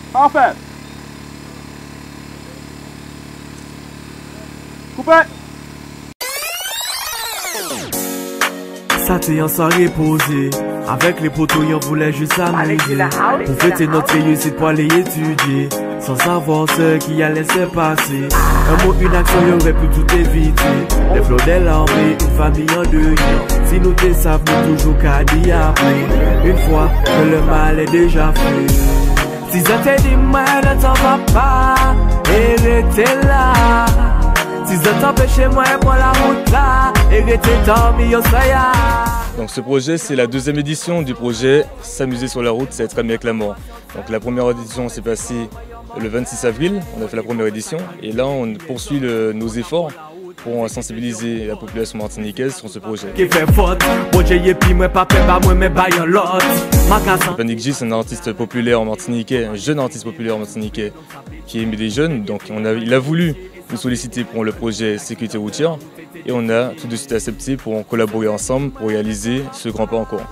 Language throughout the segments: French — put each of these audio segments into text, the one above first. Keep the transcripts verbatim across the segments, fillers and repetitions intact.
Parfait. Coupé. Ça t'est en soirée posée. Avec les potos, on voulait juste s'amuser. Pour fêter notre réussite pour aller étudier. Sans savoir ce qui allait se passer. Un mot, une action, y aurait pu tout éviter. Les flots des larmes et une famille en deuil. Si nous te savons, nous toujours qu'à dire après. Une fois que le mal est déjà fait. Si je t'ai dit, moi, ne t'en va pas. Et restez là. Si je t'empêche, moi, pour la route là. Et restez tant mieux, ça y a. Donc ce projet, c'est la deuxième édition du projet S'amuser sur la route, c'est être ami avec la mort. Donc la première édition s'est passée le vingt-six avril, on a fait la première édition. Et là, on poursuit le, nos efforts pour sensibiliser la population martiniquaise sur ce projet. Panic J, c'est un artiste populaire en martiniquais, un jeune artiste populaire en martiniquais qui aime des jeunes. Donc on a, il a voulu nous solliciter pour le projet Sécurité routière et on a tout de suite accepté pour collaborer ensemble pour réaliser ce grand pas en courant.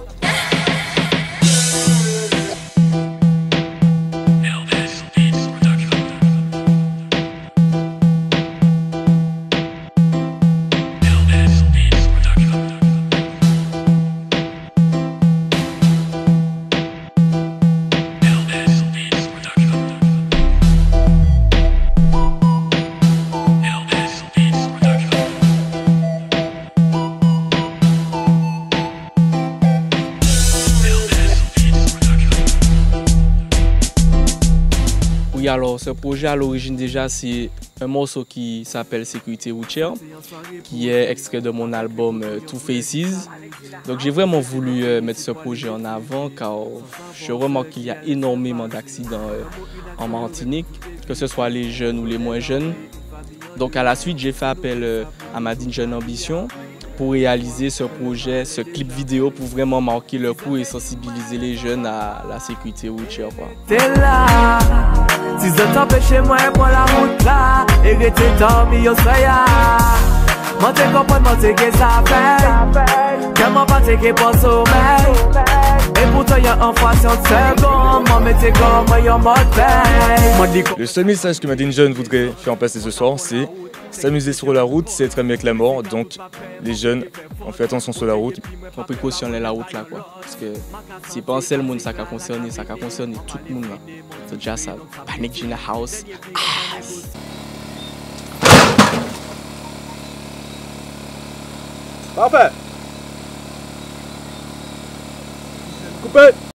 Oui, alors ce projet à l'origine déjà c'est un morceau qui s'appelle Sécurité routière, qui est extrait de mon album euh, Two Faces. Donc j'ai vraiment voulu euh, mettre ce projet en avant car je remarque qu'il y a énormément d'accidents euh, en Martinique, que ce soit les jeunes ou les moins jeunes. Donc à la suite j'ai fait appel euh, à Madine Jeune Ambition pour réaliser ce projet, ce clip vidéo pour vraiment marquer le coup et sensibiliser les jeunes à la sécurité routière. T'es là, si je t'empêche moi pour la route là, et que t'es dormi au soya. Moi t'es comprendre, moi t'es que ça fait, comment pas t'es que pour sommeil. Et pourtant y'a un fraction de seconde, moi mais t'es comme moi y'a mode veille. Le seul message que Madine Jeune voudrait faire passer ce soir, c'est s'amuser sur la route, c'est être ami avec la mort. Donc les jeunes, on fait attention sur la route. On précautionne la route là quoi. Parce que c'est pas un seul monde ça qui a concerné, ça a concerné tout le monde là. C'est déjà ça. Panic J in the house. Ah. Parfait. Coupé.